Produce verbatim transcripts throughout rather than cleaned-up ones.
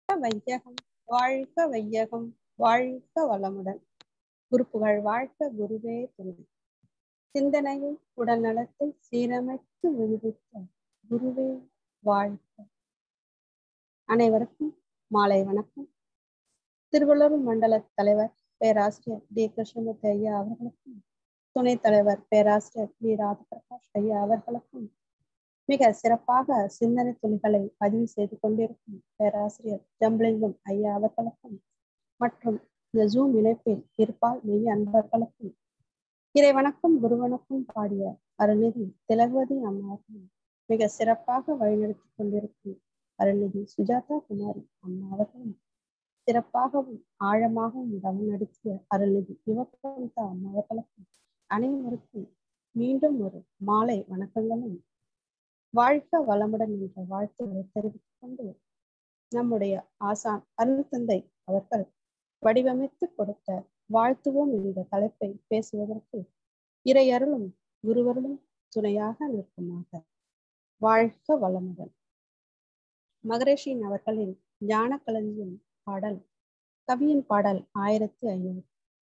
வையகம் வாழ்க வையகம் வாழ்க வளமுடன். குருப்புகழ் வாழ்க குருவே துணை. சிந்தனையை உடல் நலத்தை சீரமைத்து விடுவித்த குருவே வாழ்க. அனைவருக்கும் மாலை வணக்கம். திருவள்ளூர் மண்டல தலைவர் பேராசிரியர் டி கிருஷ்ணமூர்த்தி ஐயா அவர்களுக்கும், துணைத் தலைவர் பேராசிரியர் வி ராதாபிரகாஷ் ஐயா அவர்களுக்கும், மிக சிறப்பாக சிந்தனை துளிகளை பதிவு செய்து கொண்டிருக்கும் பேராசிரியர் ஜம்பலிங்கம் ஐயா அவர்களுக்கும், மற்றும் இந்த ஜூம் இணைப்பில் இருப்பால் மெய் அன்பர்களுக்கும், இறைவணக்கம் குருவணக்கம் பாடிய அருள்நிதி திலகவதி அம்மாவும், மிக சிறப்பாக வழிநடத்தி கொண்டிருக்கும் அருள்நிதி சுஜாதா குமாரி அம்மா அவர்களும், சிறப்பாகவும் ஆழமாகவும் தவம் நடத்திய அருள்நிதி யுவகந்தா அம்மா அவர்களுக்கும் அனைவருக்கும் மீண்டும் ஒரு மாலை வணக்கங்களும் வாழ்க வளமுடன் என்ற வாழ்த்துக்களை தெரிவித்துக் கொண்டு, நம்முடைய ஆசான் அருள் தந்தை அவர்கள் வடிவமைத்து கொடுத்த வாழ்த்துவோம் என்ற தலைப்பை பேசுவதற்கு இறை அருளும் குருவருளும் துணையாக நிற்குமாக. வாழ்க வளமுடன். மகரிஷியின் அவர்களின் ஞான களஞ்சியம் பாடல், கவியின் பாடல் ஆயிரத்தி ஐநூறு.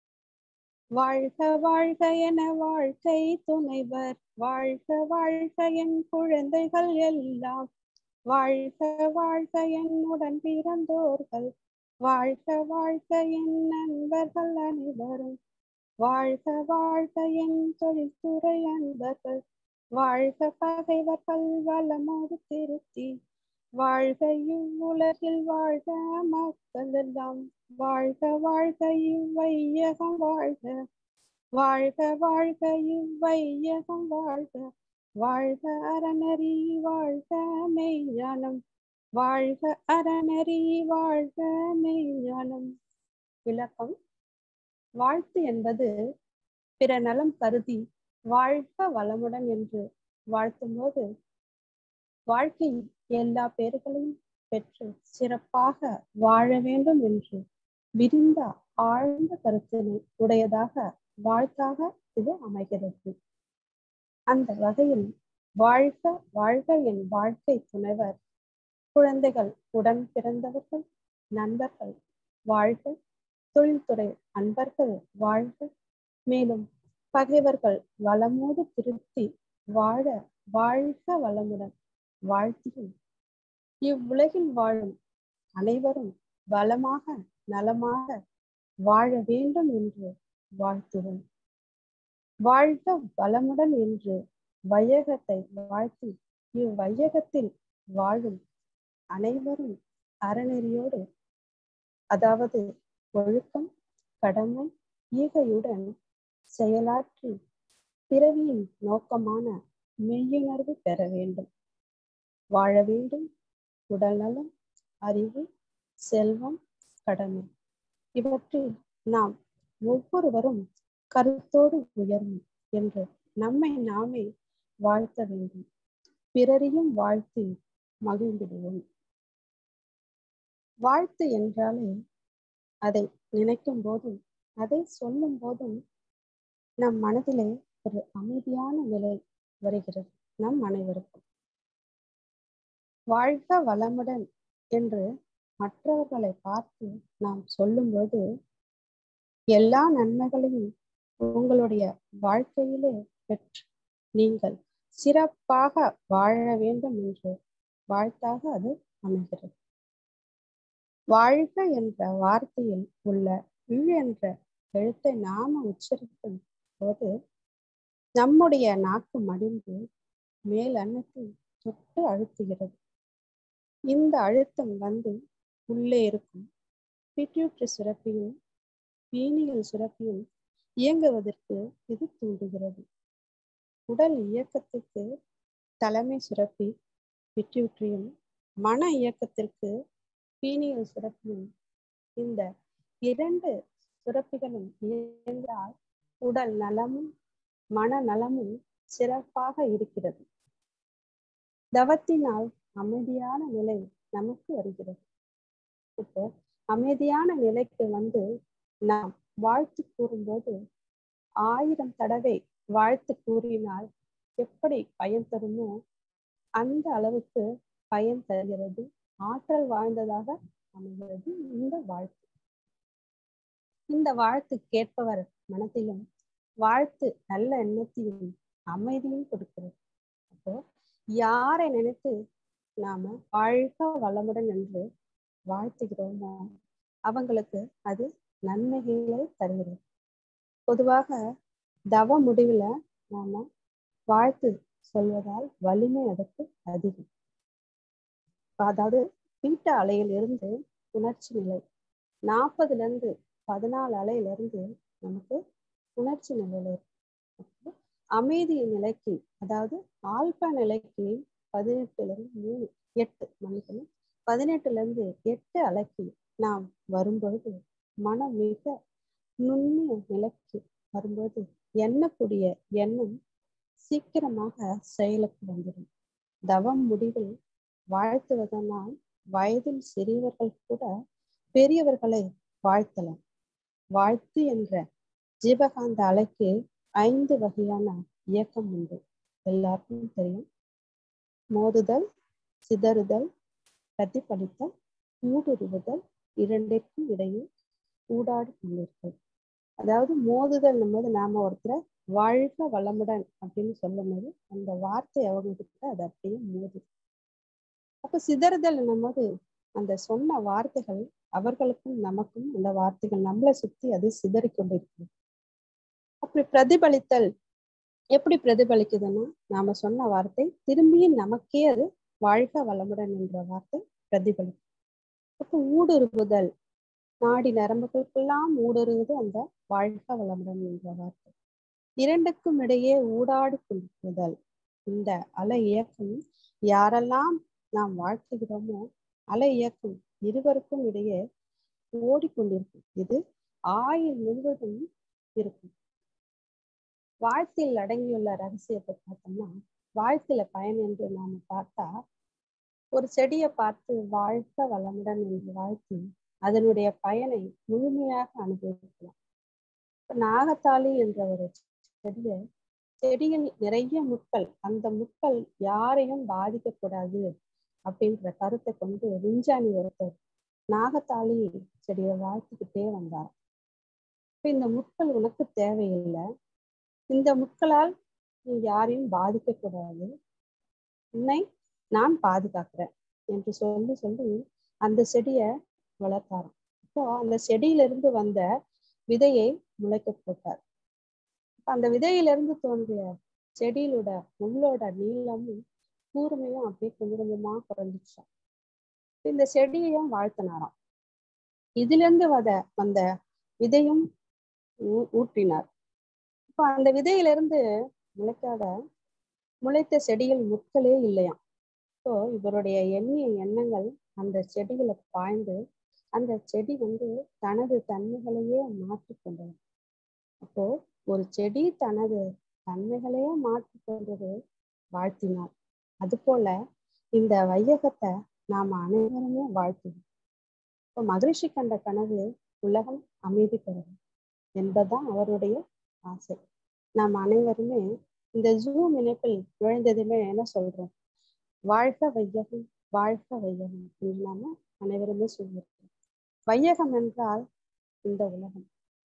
வாழ்க வாழ்க என வாழ்க்கை துணைவர், வாழ்க வாழ்க என் குழந்தைகள் எல்லாம், வாழ்க வாழ்க என்னுடன் பிறந்தோர்கள், வாழ்க வாழ்க என் நண்பர்கள் அனைவரும், வாழ்க வாழ்க என் தொழில்துறை அன்பர்கள், வாழ்க பகைவர்கள் வளமோடு திருத்தி, வாழ்க இவ்வுலகில் வாழ்க மக்கள் எல்லாம், வாழ்க வாழ்க இவ்வையகம் வாழ்க, வாழ்க வாழ்க இவ்வையகம் வாழ்க, வாழ்க அறநெறி வாழ்க மெய்ஞானம், வாழ்க அறநெறி வாழ்க மெய்ஞானம். விளக்கம். வாழ்த்து என்பது பிற நலம் கருதி வாழ்க வளமுடன் என்று வாழ்த்தும் போது வாழ்க்கையில் எல்லா பேர்களையும் பெற்று சிறப்பாக வாழ வேண்டும் என்று விரிந்த ஆழ்ந்த கருத்தினை உடையதாக வாழ்த்தாக இது அமைகிறது. அந்த வகையில் வாழ்க வாழ்க என் வாழ்க்கை துணைவர், குழந்தைகள் உடன் பிறந்தவர்கள் நண்பர்கள் வாழ்க, தொழில்துறை அன்பர்கள் வாழ்க, மேலும் பகைவர்கள் வளமோடு திருத்தி வாழ வாழ்க வளமுடன் வாழ்த்தியும், இவ்வுலகில் வாழும் அனைவரும் வளமாக நலமாக வாழ வேண்டும் என்று வாழ்த்துவோம். வாழ்க வளமுடன் என்று வையகத்தை வாழ்த்தி, இவ்வையகத்தில் வாழும் அனைவரும் அறநெறியோடு, அதாவது ஒழுக்கம் கடமை ஈகையுடன் செயலாற்றி பிறவியின் நோக்கமான மெய்யுணர்வு பெற வேண்டும், வாழ வேண்டும். உடல் நலம், அறிவு, செல்வம், கடமை இவற்றில் நாம் ஒவ்வொருவரும் கருத்தோடு உயரும் என்று நம்மை நாமே வாழ்த்த வேண்டும். பிறரையும் வாழ்த்தி மகிழ்ந்திடுவோம். வாழ்த்து என்றாலே அதை நினைக்கும் போதும் அதை சொல்லும் போதும் நம் மனதிலே ஒரு அமைதியான நிலை வருகிறது. நம் அனைவருக்கும் வாழ்க வளமுடன் என்று மற்றவர்களை பார்த்து நாம் சொல்லும்போது எல்லா நன்மைகளையும் உங்களுடைய வாழ்க்கையிலே பெற்று நீங்கள் சிறப்பாக வாழ வேண்டும் என்று வாழ்த்தாக அது அமைகிறது. வாழ்க என்ற வார்த்தையில் உள்ள ழ் என்ற எழுத்தை நாம உச்சரிக்கும் போது நம்முடைய நாக்கு மடிந்து மேல் அன்னத்தில் தொட்டு அழுத்துகிறது. இந்த அழுத்தம் வந்து உள்ளே இருக்கும் பிட்யூட்டரி சுரப்பியும் பீனியல் சுரப்பியும் இயங்குவதற்கு இது தூண்டுகிறது. உடல் இயக்கத்திற்கு தலைமை சுரப்பி பிட்யூட்டரியும், மன இயக்கத்திற்கு பீனியல் சுரப்பியும், இந்த இரண்டு சுரப்பிகளும் இயங்கால் உடல் நலமும் மனநலமும் சிறப்பாக இருக்கிறது. தவத்தினால் அமைதியான நிலை நமக்கு வருகிறது. இப்போ அமைதியான நிலைக்கு வந்து நாம் வாழ்த்து கூறும்போது ஆயிரம் தடவை வாழ்த்து கூறினால் எப்படி பயன் தருமோ அந்த அளவுக்கு பயன் தருகிறது. ஆற்றல் வாழ்ந்ததாக அமைகிறது இந்த வாழ்த்து. இந்த வாழ்த்து கேட்பவர் மனத்திலும் வாழ்த்து நல்ல எண்ணத்தையும் அமைதியும் கொடுக்கிறது. அப்போ யாரை நினைத்து நாம வாழ்க வளமுடன் என்று வாழ்த்துகிறோமோ அவங்களுக்கு அது நன்மைகளை தருகிறது. பொதுவாக தவ முடிவுல நாம வாழ்த்து சொல்வதால் வலிமை அதற்கு அதிகம். அதாவது பீட்ட அலையில் இருந்து உணர்ச்சி நிலை, நாற்பதுல இருந்து பதினாலு அலையில இருந்து நமக்கு உணர்ச்சி நிலையில இருக்கு. அமைதி நிலைக்கு, அதாவது ஆல்பா நிலைக்கு பதினெட்டுல இருந்து மூணு எட்டு மணிக்கணும் பதினெட்டுல இருந்து எட்டு அலைக்கு நாம் வரும்பொழுது மனம் மிக நுண்ணிய நிலைக்கு வரும்போது எண்ணக்கூடிய எண்ணம் சீக்கிரமாக செயலுக்கு வந்துடும். தவம் முடிவில் வாழ்த்துவதனால் வயதில் சிறியவர்கள் கூட பெரியவர்களை வாழ்த்தலாம். வாழ்த்து என்ற ஜீவகாந்த அலைக்கு ஐந்து வகையான இயக்கம் உண்டு. எல்லாருக்கும் தெரியும். மோதுதல், சிதறுதல், பிரதிபலித்தல், ஊடுருவுதல், இரண்டிற்கும் இடையே ஊடாடி கொண்டிருத்தல். அதாவது மோதுதல் போது நாம ஒருத்தரை வாழ்க வளமுடன் அப்படின்னு சொல்லும் போது அந்த வார்த்தை அவங்க கிட்ட அது அப்படியே மோது. அப்ப சிதறுதல் போது அந்த சொன்ன வார்த்தைகள் அவர்களுக்கும் நமக்கும் அந்த வார்த்தைகள் நம்மளை சுத்தி அது சிதறி கொண்டிருக்கு. அப்படி பிரதிபலித்தல் எப்படி பிரதிபலிக்குதுன்னா, நாம சொன்ன வார்த்தை திரும்பியும் நமக்கே அது வாழ்க வளமுடன் என்ற வார்த்தை பிரதிபலிக்கும். அப்போ ஊடுருவுதல், நாடி நரம்புகளுக்கெல்லாம் ஊடுருவது அந்த வாழ்க வளமுடன் என்ற வார்த்தை. இரண்டுக்கும் இடையே ஊடாடி கொண்டிருக்குதல். இந்த அலை இயக்கம் யாரெல்லாம் நாம் வாழ்த்துகிறோமோ அலை இயக்கம் இருவருக்கும் இடையே ஓடிக்கொண்டிருக்கும். இது ஆயுள் முழுவதும் இருக்கும். வாழ்த்தில் அடங்கியுள்ள ரகசியத்தை பார்த்தோம்னா, வாழ்த்துல பயன் என்று நாம பார்த்தா, ஒரு செடியை பார்த்து வாழ்க வளமுடன் என்று வாழ்த்தி அதனுடைய பயனை முழுமையாக அனுபவிக்கலாம். நாகத்தாளி என்ற ஒரு செடியை செடியில் நிறைய முட்கள், அந்த முட்கள் யாரையும் பாதிக்கக்கூடாது அப்படின்ற கருத்தை கொண்டு விஞ்ஞானி ஒருத்தர் நாகத்தாளி செடியை வாழ்த்துக்கிட்டே வந்தார். இப்ப இந்த முட்கள் உனக்கு தேவையில்லை, இந்த முட்களால் நீ யாரையும் பாதிக்கக்கூடாது, உன்னை நான் பாதுகாக்கிறேன் என்று சொல்லி சொல்லி அந்த செடியை வளர்த்தாராம். இப்போ அந்த செடியிலிருந்து வந்த விதையை முளைக்க போட்டார். அந்த விதையிலிருந்து தோன்றிய செடியிலோட முள்ளோட நீளமும் கூர்மையும் அப்படியே கொஞ்சம் கொஞ்சமா குறைஞ்சிச்சான். இந்த செடியையும் வாழ்த்தினாராம். இதுல இருந்து வத வந்த விதையும் ஊற்றினார். இப்போ அந்த விதையிலிருந்து முளைக்காத முளைத்த செடியில் முட்களே இல்லையாம். இப்போ இவருடைய எண்ணிய எண்ணங்கள் அந்த செடிகளை பாய்ந்து அந்த செடி வந்து தனது தன்மைகளையே மாற்றிக்கொண்டது. அப்போ ஒரு செடி தனது தன்மைகளையே மாற்றிக்கொண்டது வாழ்த்தினார். அது போல இந்த வையகத்தை நாம அனைவருமே வாழ்த்துவோம். இப்போ மகிழ்ச்சி கண்ட கனவு உலகம் அமைதி பெறும் என்பதுதான் அவருடைய ஆசை. நாம் அனைவருமே இந்த ஜூம் இணைப்பில் நுழைந்ததுமே என்ன சொல்றோம்? வாழ்க வையகம், வாழ்க வையகம் என்று நாம அனைவருமே சொல்லியிருக்கோம். வையகம் என்றால் இந்த உலகம்.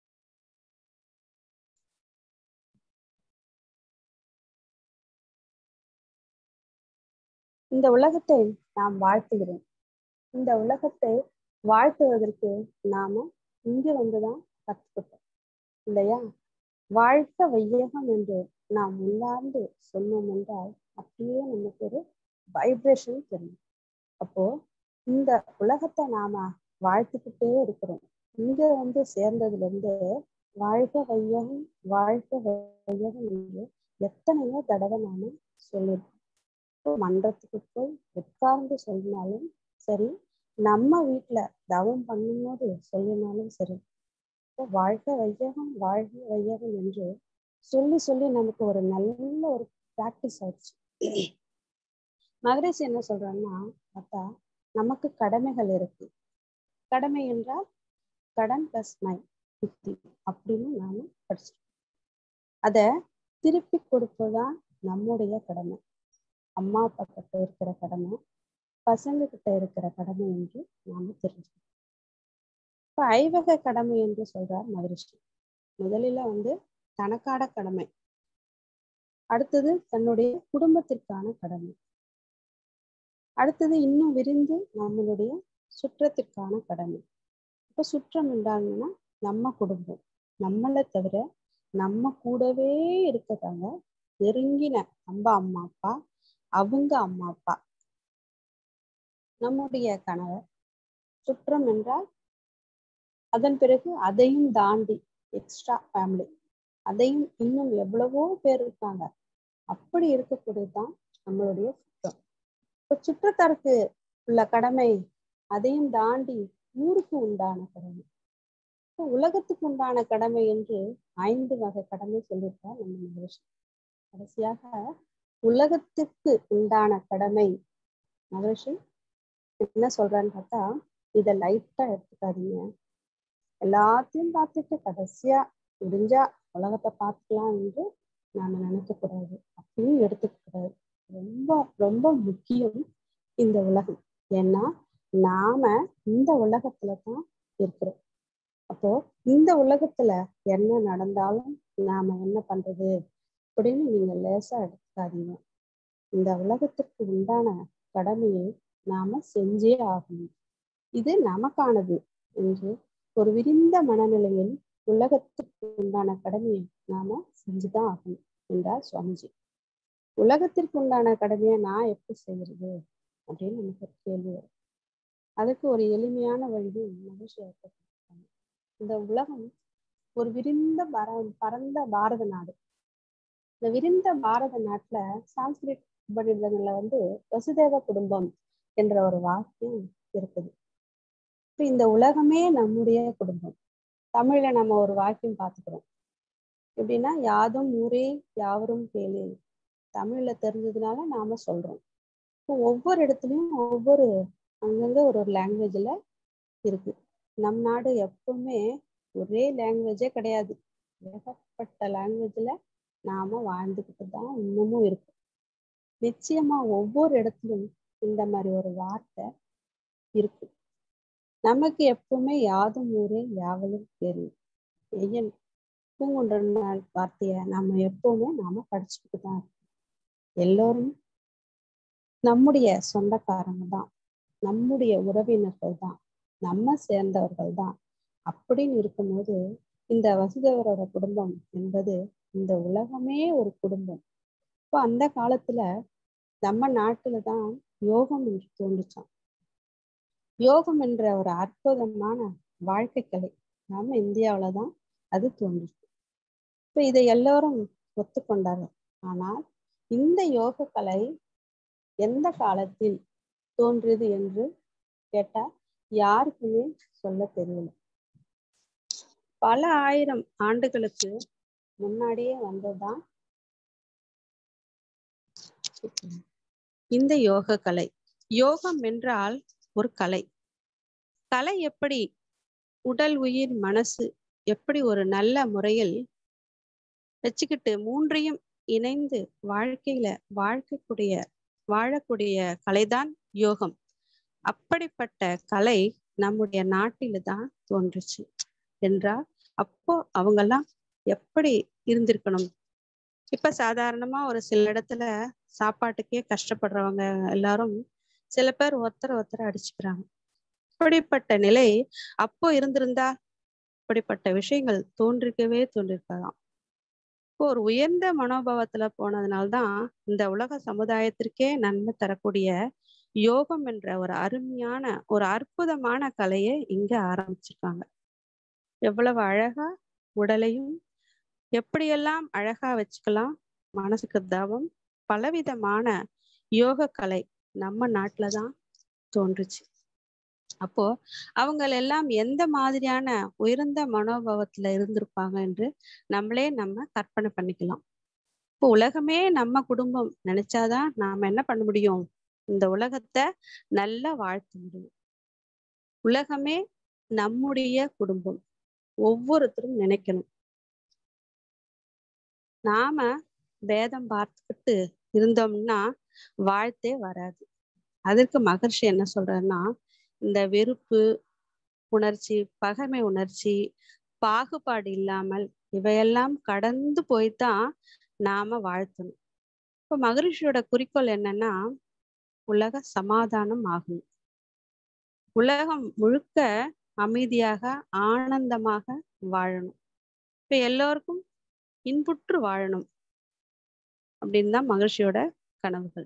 இந்த உலகத்தை நாம் வாழ்த்துகிறோம். இந்த உலகத்தை வாழ்த்துவதற்கு நாம இங்கு வந்துதான் கற்றுக்கிட்டோம் இல்லையா? வாழ்க வையகம் என்று நாம் உள்ளார்ந்து சொன்னோம் என்றால் அப்படியே நமக்கு ஒரு வைப்ரேஷன் தெரியும். அப்போ இந்த உலகத்தை நாம வாழ்த்துக்கிட்டே இருக்கிறோம். இங்க வந்து சேர்ந்ததுல இருந்து வாழ்க வையகம், வாழ்க வையகம் என்று எத்தனையோ தடவை நாம சொல்லியிருக்கோம். மன்றத்துக்கு போய் உட்கார்ந்து சொல்லினாலும் சரி, நம்ம வீட்டுல தவம் பண்ணும்போது சொல்லினாலும் சரி, வாழ்க வையகம், வாழ்க வையகம் என்று சொல்லி சொல்லி நமக்கு ஒரு நல்ல ஒரு பிராக்டிஸ் ஆயிடுச்சு. மகரிஷி என்ன சொல்றாங்கன்னா, பார்த்தா நமக்கு கடமைகள் இருக்கு. கடமை என்றால் கடன் பிளஸ் மை புத்தி அப்படின்னு நாம படிச்சிருக்கோம். அத திருப்பி கொடுப்பதுதான் நம்முடைய கடமை. அம்மா அப்பா கிட்ட இருக்கிற கடமை, பசங்க கிட்ட இருக்கிற கடமை என்று நாம தெரிஞ்சுக்கணும். இப்ப ஐவகை கடமை என்று சொல்றார் மகரிஷி. முதலில வந்து தனக்கான கடமை, அடுத்தது தன்னுடைய குடும்பத்திற்கான கடமை, அடுத்தது இன்னும் விரிந்து நம்மளுடைய சுற்றத்திற்கான கடமை. இப்ப சுற்றம் என்றாங்கன்னா நம்ம குடும்பம், நம்மளை தவிர நம்ம கூடவே இருக்கிறாங்க நெருங்கின நம்ம அம்மா அப்பா, அவங்க அம்மா அப்பா, நம்முடைய கணவர். சுற்றம் என்றால் அதன் பிறகு அதையும் தாண்டி எக்ஸ்ட்ரா ஃபேமிலி, அதையும் இன்னும் எவ்வளவோ பேர் இருக்காங்க. அப்படி இருக்கக்கூடியதுதான் நம்மளுடைய சுற்றம். இப்போ சுற்றத்தாருக்கு உள்ள கடமை, அதையும் தாண்டி ஊருக்கு உண்டான கடமை, இப்போ உலகத்துக்கு உண்டான கடமை என்று ஐந்து வகை கடமை சொல்லியிருக்கார் நம்ம மகரிஷி. கடைசியாக உலகத்துக்கு உண்டான கடமை மகரிஷி என்ன சொல்றான்னு பார்த்தா, இதை லைட்டா எடுத்துக்காதீங்க, எல்லாத்தையும் பார்த்துட்டு கடைசியா முடிஞ்சா உலகத்தை பார்த்துக்கலாம் என்று நாம நினைக்க கூடாது, அப்படியும் எடுத்துக்க கூடாது. ரொம்ப ரொம்ப முக்கியம் இந்த உலகம். ஏன்னா நாம இந்த உலகத்துல தான் இருக்கிறோம். அப்போ இந்த உலகத்துல என்ன நடந்தாலும் நாம என்ன பண்றது அப்படின்னு நீங்க லேசா எடுத்துக்காதீங்க. இந்த உலகத்திற்கு உண்டான கடமையை நாம செஞ்சே ஆகணும், இது நமக்கானது என்று ஒரு விரிந்த மனநிலையில் உலகத்துக்கு உண்டான கடமையை நாம செஞ்சுதான் ஆகணும் என்றார் சுவாமிஜி. உலகத்திற்கு உண்டான கடமையை நான் எப்படி செய்யறது அப்படின்னு நமக்கு ஒரு கேள்வி வரும். அதுக்கு ஒரு எளிமையான வழி மகிழ்ச்சி ஏற்படுத்திருக்காங்க. இந்த உலகம் ஒரு விரிந்த பர பரந்த பாரத நாடு. இந்த விரிந்த பாரத நாட்டுல சான்ஸ்கிரிட் உபநிடதங்கள்ல வந்து வசுதேவ குடும்பம் என்ற ஒரு வாக்கியம் இருக்குது. இப்ப இந்த உலகமே நம்முடைய குடும்பம். தமிழ்ல நம்ம ஒரு வாக்கியம் பார்த்துக்கிறோம், எப்படின்னா யாதும் ஊரே யாவரும் கேளு. தமிழ்ல தெரிஞ்சதுனால நாம சொல்றோம். இப்போ ஒவ்வொரு இடத்துலயும் ஒவ்வொரு அங்கங்க ஒரு ஒரு லாங்குவேஜ்ல இருக்கு. நம் நாடு எப்பவுமே ஒரே லாங்குவேஜே கிடையாது, ஏகப்பட்ட லாங்குவேஜ்ல நாம வாழ்ந்துக்கிட்டு தான் இன்னமும் இருக்கு. நிச்சயமா ஒவ்வொரு இடத்துலயும் இந்த மாதிரி ஒரு வார்த்தை இருக்கு. நமக்கு எப்பவுமே யாதும் ஊரே யாவலும் கேளு ஐயன் பூங்குன்ற வார்த்தைய நம்ம எப்பவுமே நாம படிச்சுக்கிட்டு தான் இருக்கோம். எல்லோரும் நம்முடைய சொந்தக்காரங்க தான், நம்முடைய உறவினர்கள் தான், நம்ம சேர்ந்தவர்கள் தான். அப்படின்னு இருக்கும்போது இந்த வசுதேவரோட குடும்பம் என்பது இந்த உலகமே ஒரு குடும்பம். இப்போ அந்த காலத்துல நம்ம நாட்டுலதான் யோகம் என்று தோன்றுச்சான். யோகம் என்ற ஒரு அற்புதமான வாழ்க்கை கலை நம்ம இந்தியாவிலதான் அது தோன்றுச்சு. இப்ப இதை எல்லோரும் ஒத்துக்கொண்டாங்க. ஆனால் இந்த யோக கலை எந்த காலத்தில் தோன்றியது என்று கேட்டா யாருக்குமே சொல்ல தெரியல. பல ஆயிரம் ஆண்டுகளுக்கு முன்னாடியே வந்ததுதான் இந்த யோக கலை. யோகம் என்றால் ஒரு கலை. கலை எப்படி உடல் உயிர் மனசு எப்படி ஒரு நல்ல முறையில் வச்சுக்கிட்டு மூன்றையும் இணைந்து வாழ்க்கையில வாழ்க்கைக்கூடிய வாழக்கூடிய கலைதான் யோகம். அப்படிப்பட்ட கலை நம்முடைய நாட்டில தான் தோன்றுச்சு என்றால் அப்போ அவங்கெல்லாம் எப்படி இருந்திருக்கணும். இப்ப சாதாரணமா ஒரு சில இடத்துல சாப்பாட்டுக்கே கஷ்டப்படுறவங்க எல்லாரும் சில பேர் ஒருத்தர் ஒருத்தர் அடிச்சுக்கிறாங்க. இப்படிப்பட்ட நிலை அப்போ இருந்திருந்தா இப்படிப்பட்ட விஷயங்கள் தோன்றிருக்கவே தோன்றிருக்கலாம். இப்போ ஒரு உயர்ந்த மனோபாவத்துல போனதுனால்தான் இந்த உலக சமுதாயத்திற்கே நன்மை தரக்கூடிய யோகம் என்ற ஒரு அருமையான ஒரு அற்புதமான கலையை இங்க ஆரம்பிச்சிருக்காங்க. எவ்வளவு அழகா உடலையும் எப்படியெல்லாம் அழகா வச்சுக்கலாம், மனசுக்கு தவம், பலவிதமான யோக கலை நம்ம நாட்டுலதான் தோன்றுச்சு. அப்போ அவங்க எல்லாம் எந்த மாதிரியான உயர்ந்த மனோபாவத்துல இருந்திருப்பாங்க என்று நம்மளே நம்ம கற்பனை பண்ணிக்கலாம். இப்போ உலகமே நம்ம குடும்பம் நினைச்சாதான் நாம என்ன பண்ண முடியும், இந்த உலகத்தை நல்லா வாழ்த்த முடியும். உலகமே நம்முடைய குடும்பம் ஒவ்வொருத்தரும் நினைக்கணும். நாம பேதம் பார்த்துக்கிட்டு இருந்தோம்னா வாழ்த்தே வராது. அதற்கு மகர்ஷி என்ன சொல்றாருன்னா, இந்த வெறுப்பு உணர்ச்சி, பகைமை உணர்ச்சி, பாகுபாடு இல்லாமல் இவையெல்லாம் கடந்து போய்தான் நாம வாழ்த்தணும். இப்ப மகரிஷியோட குறிக்கோள் என்னன்னா, உலக சமாதானம் ஆகும். உலகம் முழுக்க அமைதியாக ஆனந்தமாக வாழணும். இப்ப எல்லோருக்கும் இன்புற்று வாழணும் அப்படின்னு தான் மகர்ஷியோட கனவுகள்.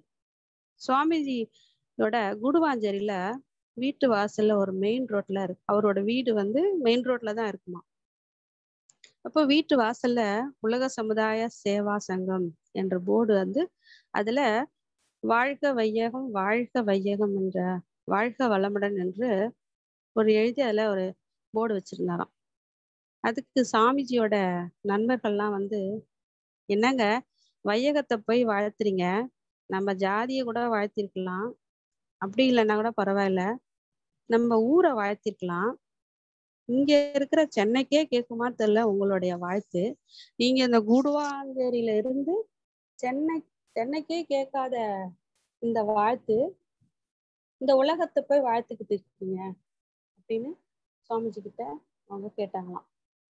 சுவாமிஜியோட குடுவாஞ்சேரியில வீட்டு வாசல்ல ஒரு மெயின் ரோட்ல இருக்கு. அவரோட வீடு வந்து மெயின் ரோட்ல தான் இருக்குமா. அப்போ வீட்டு வாசல்ல உலக சமுதாய சேவா சங்கம் என்ற போர்டு வந்து அதுல வாழ்க வையகம் வாழ்க வையகம் என்ற வாழ்க வளமுடன் என்று ஒரு எழுதி அதுல ஒரு போர்டு வச்சிருந்தாராம். அதுக்கு சாமிஜியோட நண்பர்கள்லாம் வந்து, என்னங்க வையகத்தை போய் வாழ்த்துறீங்க, நம்ம ஜாதியை கூட வாழ்த்திருக்கலாம், அப்படி இல்லைன்னா கூட பரவாயில்ல, நம்ம ஊரை வாழ்த்திருக்கலாம், இங்க இருக்கிற சென்னைக்கே கேட்குமா தெரியல உங்களுடைய வாழ்த்து, நீங்க இந்த குடுவாஞ்சேரியில இருந்து சென்னை சென்னைக்கே கேட்காத இந்த வாழ்த்து இந்த உலகத்தை போய் வாழ்த்துக்கிட்டு இருக்கீங்க அப்படின்னு சுவாமிஜி கிட்ட அவங்க கேட்டாங்களாம்.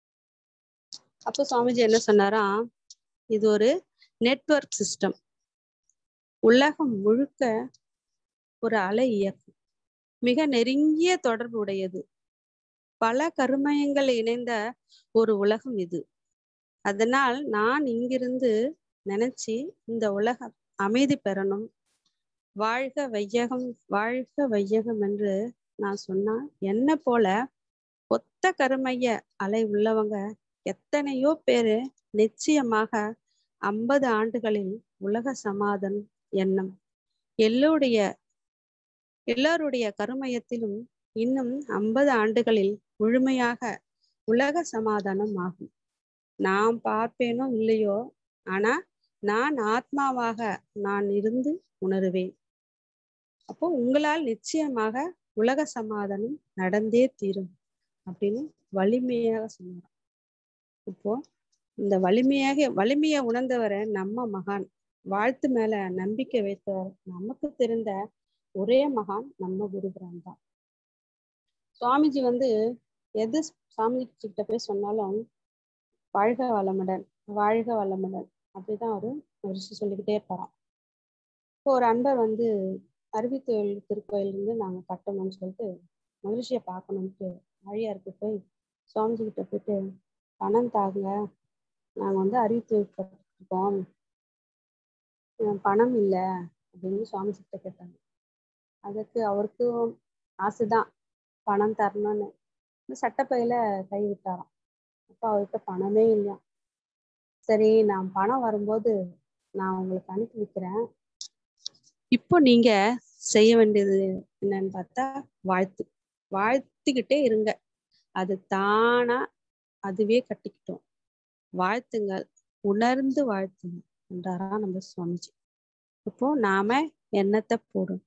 அப்போ சுவாமிஜி என்ன சொன்னாரா, இது ஒரு நெட்வொர்க் சிஸ்டம், உலகம் முழுக்க ஒரு அலை இயக்கம், மிக நெருங்கிய தொடர்பு உடையது, பல கருமயங்கள் இணைந்த ஒரு உலகம் இது. அதனால் நான் இங்கிருந்து நினைச்சு இந்த உலகம் அமைதி பெறணும், வாழ்க வையகம் வாழ்க வையகம் என்று நான் சொன்னா, என்ன போல ஒத்த கருமைய அலை உள்ளவங்க எத்தனையோ பேரு நிச்சயமாக ஐம்பது ஆண்டுகளில் உலக சமாதானம் எண்ணம் எல்லோருடைய எல்லாருடைய கருமயத்திலும் இன்னும் ஐம்பது ஆண்டுகளில் முழுமையாக உலக சமாதானம் ஆகும். நான் பார்ப்பேனோ இல்லையோ, ஆனா நான் ஆத்மாவாக நான் இருந்து உணருவேன். அப்போ உங்களால் நிச்சயமாக உலக சமாதானம் நடந்தே தீரும் அப்படின்னு வலிமையாக சொன்னார். இப்போ இந்த வலிமையாக வலிமையை உணர்ந்தவரை நம்ம மகான், வாழ்த்து மேல நம்பிக்கை வைத்தவர் நமக்கு தெரிந்த ஒரே மகான் நம்ம குருபிரான் தான். சுவாமிஜி வந்து எது சாமிஜி கிட்ட போய் சொன்னாலும் வாழ்க வளமுடன் வாழ்க வளமுடன் அப்படிதான் அவரு வருஷம் சொல்லிக்கிட்டே இருப்பாராம். இப்போ ஒரு அன்பர் வந்து அறிவித்தொழில் திருக்கோயில் இருந்து நாங்க கட்டணும்னு சொல்லிட்டு மகிழ்ச்சியை பார்க்கணும்ட்டு ஆழியாருக்கு போய் சுவாமிஜி கிட்ட போயிட்டு, பணம் தாங்க, நாங்க வந்து அறிவித்தொழில் கட்டிருக்கோம், பணம் இல்லை அப்படின்னு சுவாமிஜி கிட்ட கேட்டாங்க. அதுக்கு அவருக்கும் ஆசைதான் பணம் தரணும்னு. சட்டப்பையில கை விட்டாராம். அப்போ அவர்கிட்ட பணமே இல்லையா. சரி, நான் பணம் வரும்போது நான் உங்களுக்கு அனுப்பி வைக்கிறேன், இப்போ நீங்க செய்ய வேண்டியது என்னன்னு பார்த்தா வாழ்த்து வாழ்த்துக்கிட்டே இருங்க, அது தானா அதுவே கட்டிக்கிட்டோம், வாழ்த்துங்கள், உணர்ந்து வாழ்த்துங்க என்றாரா நம்ம சுவாமிஜி. இப்போ நாம எண்ணத்தை போடும்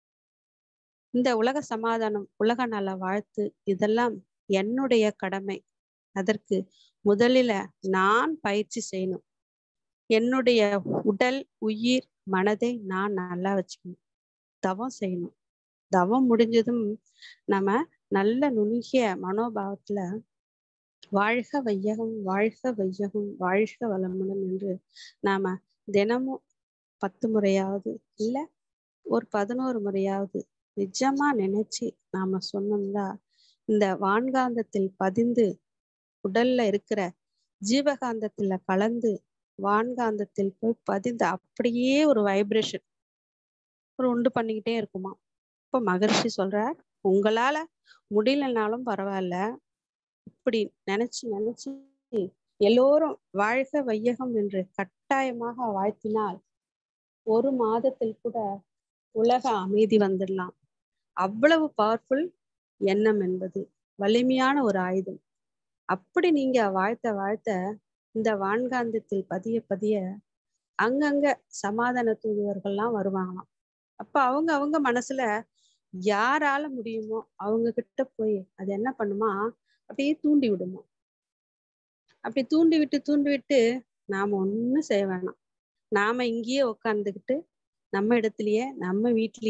இந்த உலக சமாதானம் உலக நல வாழ்த்து இதெல்லாம் என்னுடைய கடமை. அதற்கு முதலில நான் பயிற்சி செய்யணும். என்னுடைய உடல் உயிர் மனதை நான் நல்லா வச்சுக்கணும், தவம் செய்யணும். தவம் முடிஞ்சதும் நம்ம நல்ல நுணுகிய மனோபாவத்துல வாழ்க வையகம் வாழ்க வையகம் வாழ்க வளமுடன் என்று நாம தினமும் பத்து முறையாவது இல்ல ஒரு பதினோரு முறையாவது நிஜமா நினைச்சு நாம சொன்னோம்னா, இந்த வான்காந்தத்தில் பதிந்து உடல்ல இருக்கிற ஜீவகாந்தத்துல கலந்து வான்காந்தத்தில் போய் பதிந்து அப்படியே ஒரு வைப்ரேஷன் ஒரு உண்டு பண்ணிக்கிட்டே இருக்குமா. இப்ப மகரிஷி சொல்றார், உங்களால முடியலனாலும் பரவாயில்ல, இப்படி நினைச்சு நினைச்சு எல்லோரும் வாழ்க வையகம் என்று கட்டாயமாக வாழ்த்தினால் ஒரு மாதத்தில் கூட உலக அமைதி வந்துடலாம். அவ்வளவு பவர்ஃபுல் எண்ணம் என்பது வலிமையான ஒரு ஆயுதம். அப்படி நீங்க வாழ்த்த வாழ்த்த இந்த வான்காந்தத்தில் பதிய பதிய அங்கங்க சமாதான தூதுவர்கள்லாம் வருவாங்களாம். அப்ப அவங்க அவங்க மனசுல யாரால முடியுமோ அவங்க கிட்ட போய் அது என்ன பண்ணுமா, அப்படியே தூண்டி விடுமா. அப்படி தூண்டி விட்டு தூண்டி விட்டு நாம ஒன்னும் செய்ய வேணாம், நாம இங்கேயே உட்கார்ந்துக்கிட்டு நம்ம இடத்துலயே நம்ம வீட்லயே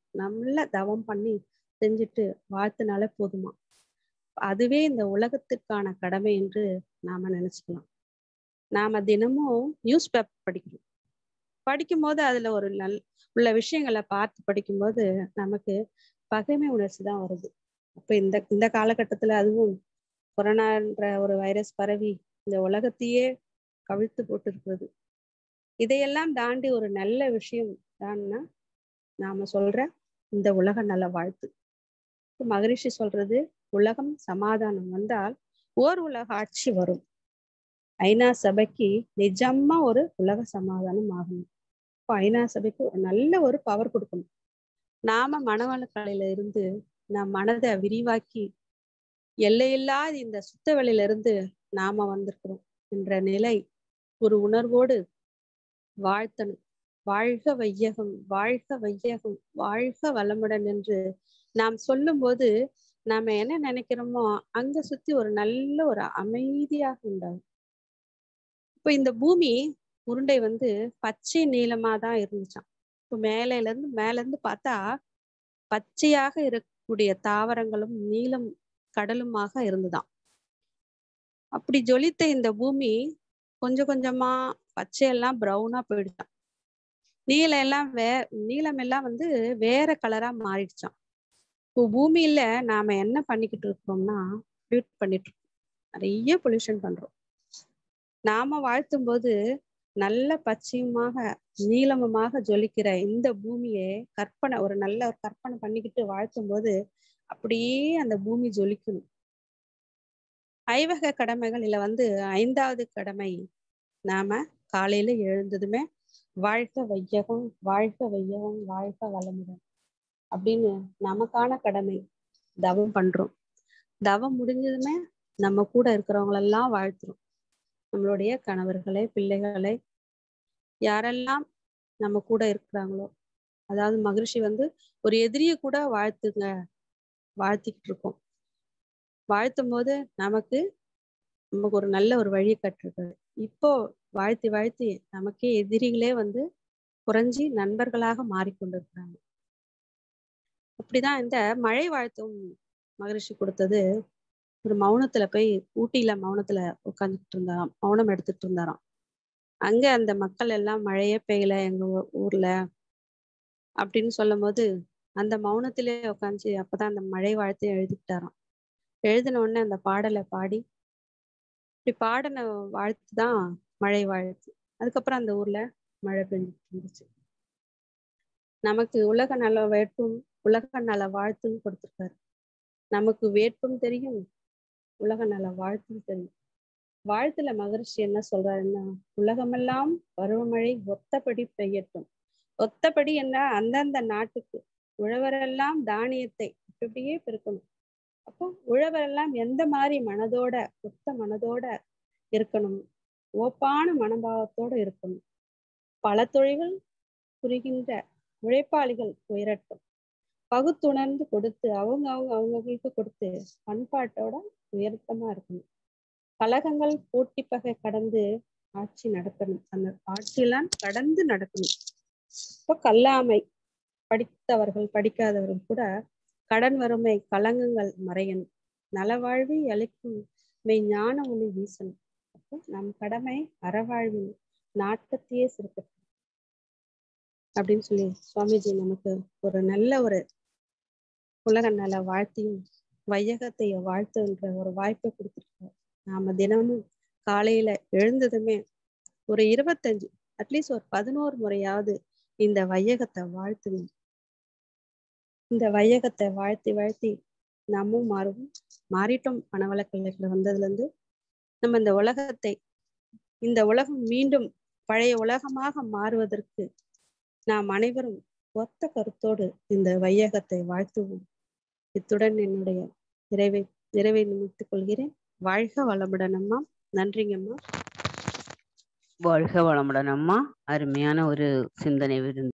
நல்ல தவம் பண்ணி செஞ்சுட்டு வாழ்த்துனாலே போதுமா. அதுவே இந்த உலகத்திற்கான கடமை என்று நாம நினைச்சுக்கலாம். நாம தினமும் நியூஸ் பேப்பர் படிக்கணும். படிக்கும்போது அதுல ஒரு நல் உள்ள விஷயங்களை பார்த்து படிக்கும்போது நமக்கு பகைமை உணர்ச்சி தான் வருது. அப்ப இந்த இந்த காலகட்டத்துல அதுவும் கொரோனான்ற ஒரு வைரஸ் பரவி இந்த உலகத்தையே கவிழ்த்து போட்டு இருக்கிறது. இதையெல்லாம் தாண்டி ஒரு நல்ல விஷயம் தான்னா நாம சொல்ற இந்த உலக நல வாழ்த்து. மகரிஷி சொல்றது, உலகம் சமாதானம் வந்தால் ஓர் உலக ஆட்சி வரும். ஐநா சபைக்கு நிஜமா ஒரு உலக சமாதானம் ஆகணும். இப்போ ஐநா சபைக்கு ஒரு நல்ல ஒரு பவர் கொடுக்கணும். நாம மனவளக்கலையில இருந்து நம் மனதை விரிவாக்கி எல்லையில்லாத இந்த சுத்த வெளியில இருந்து நாம வந்திருக்கிறோம் என்ற நிலை ஒரு உணர்வோடு வாழ்த்தணும். வாழ்க வையகம், வாழ்க வையகம், வாழ்க வளமுடன் என்று நாம் சொல்லும் போது நாம என்ன நினைக்கிறோமோ அங்க சுத்தி ஒரு நல்ல ஒரு அமைதியாக உண்டாகும். இப்போ இந்த பூமி உருண்டை வந்து பச்சை நீளமா தான் இருந்துச்சான். இப்போ மேலையில இருந்து மேல இருந்து பார்த்தா பச்சையாக இருக்கக்கூடிய தாவரங்களும் நீலம் கடலுமாக இருந்துதான். அப்படி ஜொலித்த இந்த பூமி கொஞ்சம் கொஞ்சமா பச்சையெல்லாம் ப்ரௌனா போயிடுச்சான். நீலம் எல்லாம் வே நீளம் எல்லாம் வந்து வேற கலரா மாறிடுச்சான். இப்போ பூமியில நாம என்ன பண்ணிக்கிட்டு இருக்கோம்னா பொல்யூட் பண்ணிட்டு இருக்கோம். நிறைய பொல்யூஷன் பண்றோம். நாம வாழ்த்தும் போது நல்ல பச்சையுமாக நீளமுமாக ஜொலிக்கிற இந்த பூமியை கற்பனை ஒரு நல்ல ஒரு கற்பனை பண்ணிக்கிட்டு வாழ்த்தும் போது அப்படியே அந்த பூமி ஜொலிக்கணும். ஐவக கடமைகள் இல்ல வந்து ஐந்தாவது கடமை, நாம காலையில எழுந்ததுமே வாழ்க வையகம், வாழ்க வையகம், வாழ்க வளமுடன் அப்படின்னு நமக்கான கடமை தவம் பண்றோம். தவம் முடிஞ்சதுமே நம்ம கூட இருக்கிறவங்களெல்லாம் வாழ்த்துறோம். நம்மளுடைய கணவர்களை, பிள்ளைகளை, யாரெல்லாம் நம்ம கூட இருக்கிறாங்களோ, அதாவது மகிழ்ச்சி வந்து ஒரு எதிரிய கூட வாழ்த்துங்க, வாழ்த்திக்கிட்டு இருக்கோம். வாழ்த்தும் போது நமக்கு நமக்கு ஒரு நல்ல ஒரு வழியை கற்றுருக்காரு. இப்போ வாழ்த்தி வாழ்த்தி நமக்கே எதிரிகளே வந்து குறைஞ்சி நண்பர்களாக மாறிக்கொண்டிருக்கிறாங்க. அப்படிதான் இந்த மழை வாழ்த்தும் மகரிஷி கொடுத்தது. ஒரு மௌனத்துல போய் ஊட்டியில மௌனத்துல உட்காந்துட்டு இருந்தாராம், மௌனம் எடுத்துட்டு இருந்தாராம். அங்க அந்த மக்கள் எல்லாம் மழையே பெய்யல எங்க ஊர்ல அப்படின்னு சொல்லும் போது அந்த மௌனத்திலே உட்காந்து அப்பதான் அந்த மழை வாழ்த்தையும் எழுதிக்கிட்டாராம். எழுதின உடனே அந்த பாடலை பாடி இப்படி பாடின வாழ்த்து தான் மழை வாழ்த்து. அதுக்கப்புறம் அந்த ஊர்ல மழை பெஞ்சிட்டு இருந்துச்சு. நமக்கு உலக நல வேட்பும் உலக நல வாழ்த்துன்னு கொடுத்துருக்காரு. நமக்கு வேட்பும் தெரியும், உலக நல வாழ்த்தும் தெரியும். வாழ்த்துல மகரிஷி என்ன சொல்றாருன்னா, உலகமெல்லாம் பருவமழை ஒத்தபடி பெய்யட்டும். ஒத்தபடி என்ன, அந்தந்த நாட்டுக்கு உழவரெல்லாம் தானியத்தை இப்படியே பெருக்கணும். அப்போ உழவரெல்லாம் எந்த மாதிரி மனதோட ஒத்த மனதோட இருக்கணும், ஓப்பான மனபாவத்தோட இருக்கணும். பல தொழில்கள் புரிகின்ற உழைப்பாளிகள் உயரட்டும். பகுத்துணர்ந்து கொடுத்து அவங்க அவங்க அவங்களுக்கு கொடுத்து பண்பாட்டோட உயர்த்தமா இருக்கணும். கழகங்கள் போட்டி பகை கடந்து ஆட்சி நடக்கணும். அந்த ஆட்சியெல்லாம் கடந்து நடக்கணும். இப்போ கல்லாமை படித்தவர்கள் படிக்காதவர்கள் கூட கடன் வறுமை கலங்கங்கள் மறையணும். நலவாழ்வை அளிக்கும் மெய் ஞான ஒளி வீசணும். அப்போ நம் கடமை அறவாழ்வின் நாட்டத்தையே சிறக்கட்டும் அப்படின்னு சொல்லி சுவாமிஜி நமக்கு ஒரு நல்ல ஒரு உலக நல வாழ்த்தையும் வையகத்தைய வாழ்த்துன்ற ஒரு வாய்ப்பை கொடுத்துருக்காரு. நாம தினமும் காலையில எழுந்ததுமே ஒரு இருபத்தஞ்சு அட்லீஸ்ட் ஒரு பதினோரு முறையாவது இந்த வையகத்தை வாழ்த்துங்க. இந்த வையகத்தை வாழ்த்தி வாழ்த்தி நம்மும் மாறுவோம். மாறிட்டோம். மனவளக்கலைக்குள்ள வந்ததுல இருந்து நம்ம இந்த உலகத்தை இந்த உலகம் மீண்டும் பழைய உலகமாக மாறுவதற்கு நாம் அனைவரும் ஒத்த கருத்தோடு இந்த வையகத்தை வாழ்த்துவோம். இத்துடன் என்னுடைய நிறைவை நிறைவை நிமித்துக் கொள்கிறேன். வாழ்க வளமுடன் அம்மா. நன்றிங்கம்மா. வாழ்க வளமுடன் அம்மா. அருமையான ஒரு சிந்தனை விருந்து.